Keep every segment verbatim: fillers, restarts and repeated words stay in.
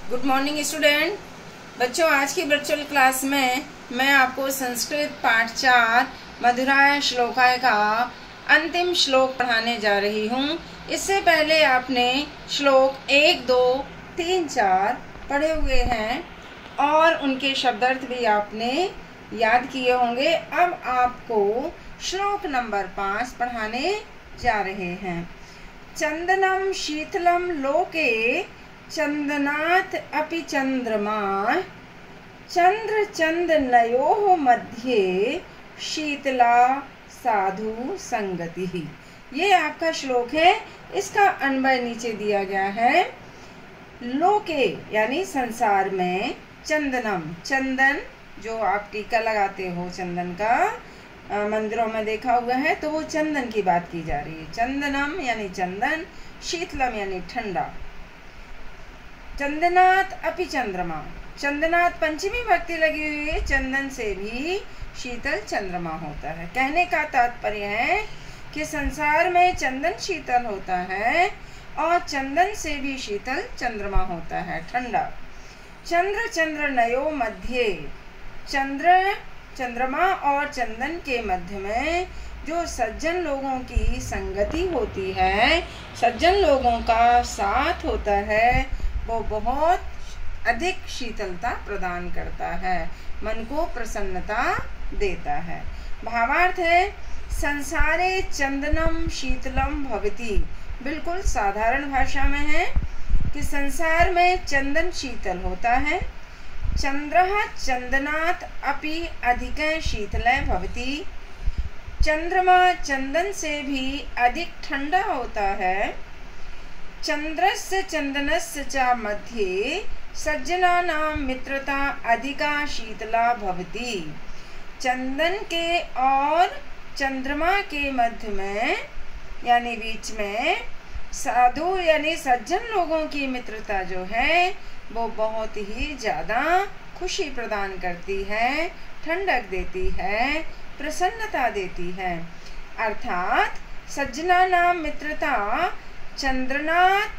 Good morning student. बच्चों, आज की वर्चुअल क्लास में मैं आपको संस्कृत पाठ चार मधुराय श्लोकाय का अंतिम श्लोक पढ़ाने जा रही हूँ। इससे पहले आपने श्लोक एक दो तीन चार पढ़े हुए हैं और उनके शब्दार्थ भी आपने याद किए होंगे। अब आपको श्लोक नंबर पाँच पढ़ाने जा रहे हैं। चंदनम शीतलम लोके चंदनात् अपि चंद्रमा चंद्र चंदनयोः मध्ये शीतला साधु संगति। ये आपका श्लोक है। इसका अन्वय नीचे दिया गया है। लोके यानी संसार में, चंदनम चंदन जो आप टीका लगाते हो चंदन का, मंदिरों में देखा हुआ है, तो वो चंदन की बात की जा रही है। चंदनम यानी चंदन, शीतलम यानी ठंडा, चंदनात् अपि चंद्रमा, चंदनात् पंचमी भक्ति लगी हुई है, चंदन से भी शीतल चंद्रमा होता है। कहने का तात्पर्य है कि संसार में चंदन शीतल होता है और चंदन से भी शीतल चंद्रमा होता है, ठंडा। चंद्र चंद्र नयो मध्य, चंद्र चंद्रमा और चंदन के मध्य में जो सज्जन लोगों की संगति होती है, सज्जन लोगों का साथ होता है, वो बहुत अधिक शीतलता प्रदान करता है, मन को प्रसन्नता देता है। भावार्थ है संसारे चंदनम शीतलम भवति। बिल्कुल साधारण भाषा में है कि संसार में चंदन शीतल होता है। चंद्रः चंदनात् अपि अधिकः शीतलः भवति। चंद्रमा चंदन से भी अधिक ठंडा होता है। चंद्रस्य चंदनस्य च मध्ये सज्जनानां मित्रता अधिका शीतला भवति। चंदन के और चंद्रमा के मध्य में यानी बीच में साधु यानी सज्जन लोगों की मित्रता जो है वो बहुत ही ज़्यादा खुशी प्रदान करती है, ठंडक देती है, प्रसन्नता देती है। अर्थात सज्जनानां मित्रता चंद्रनात्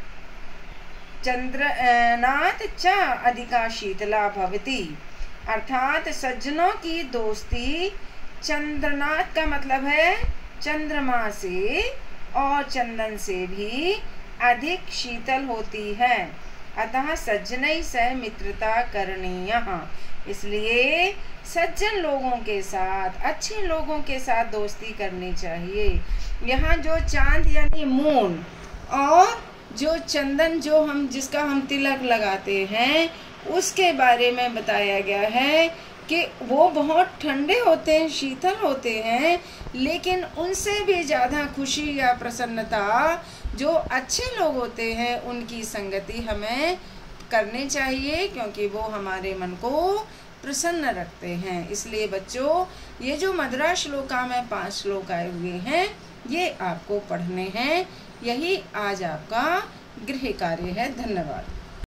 चंद्रनात् च अधिका शीतला भवति। अर्थात सज्जनों की दोस्ती चंद्रनाथ का मतलब है चंद्रमा से और चंदन से भी अधिक शीतल होती है। अतः सज्जनैः सह मित्रता करणीयः। इसलिए सज्जन लोगों के साथ, अच्छे लोगों के साथ दोस्ती करनी चाहिए। यहाँ जो चांद यानी मून और जो चंदन जो हम जिसका हम तिलक लगाते हैं उसके बारे में बताया गया है कि वो बहुत ठंडे होते हैं, शीतल होते हैं, लेकिन उनसे भी ज़्यादा खुशी या प्रसन्नता जो अच्छे लोग होते हैं उनकी संगति हमें करनी चाहिए, क्योंकि वो हमारे मन को प्रसन्न रखते हैं। इसलिए बच्चों, ये जो मधुरा श्लोका में पांच श्लोक आए हुए हैं ये आपको पढ़ने हैं। यही आज आपका गृह कार्य है। धन्यवाद।